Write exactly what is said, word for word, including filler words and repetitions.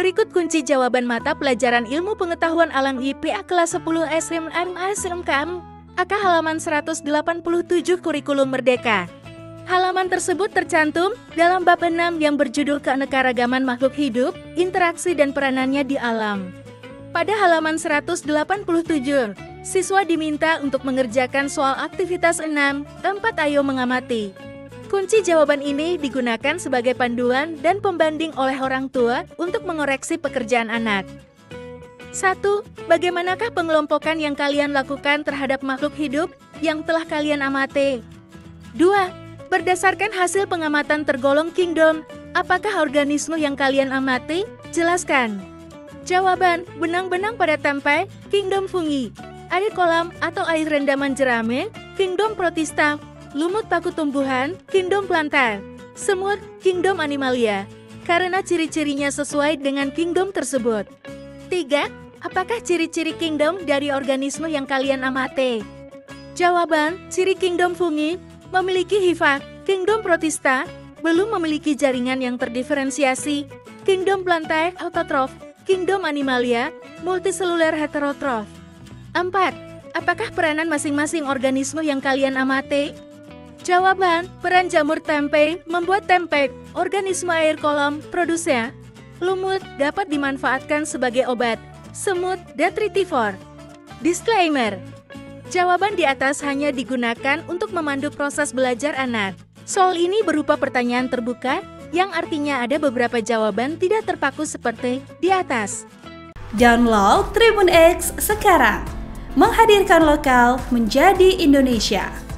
Berikut kunci jawaban mata pelajaran Ilmu Pengetahuan Alam I P A kelas sepuluh S M M S M K M, A K halaman seratus delapan puluh tujuh Kurikulum Merdeka. Halaman tersebut tercantum dalam bab enam yang berjudul Keanekaragaman Makhluk Hidup, Interaksi dan Peranannya di Alam. Pada halaman seratus delapan puluh tujuh, siswa diminta untuk mengerjakan soal aktivitas enam, empat ayo mengamati. Kunci jawaban ini digunakan sebagai panduan dan pembanding oleh orang tua untuk mengoreksi pekerjaan anak. satu. Bagaimanakah pengelompokan yang kalian lakukan terhadap makhluk hidup yang telah kalian amati? dua. Berdasarkan hasil pengamatan tergolong kingdom, apakah organisme yang kalian amati? Jelaskan. Jawaban, benang-benang pada tempe, kingdom fungi. Air kolam atau air rendaman jerami, kingdom protista. Lumut paku tumbuhan, kingdom planta. Semut, kingdom animalia. Karena ciri-cirinya sesuai dengan kingdom tersebut. tiga. Apakah ciri-ciri kingdom dari organisme yang kalian amati? Jawaban, ciri kingdom fungi, memiliki hifak, kingdom protista, belum memiliki jaringan yang terdiferensiasi, kingdom planta autotrof, kingdom animalia, multiseluler heterotrof. empat. Apakah peranan masing-masing organisme yang kalian amati? Jawaban, peran jamur tempe, membuat tempe, organisme air kolam, produsen. Lumut dapat dimanfaatkan sebagai obat, semut, detritivor. Disclaimer, jawaban di atas hanya digunakan untuk memandu proses belajar anak. Soal ini berupa pertanyaan terbuka, yang artinya ada beberapa jawaban tidak terpaku seperti di atas. Download Tribun X sekarang, menghadirkan lokal menjadi Indonesia.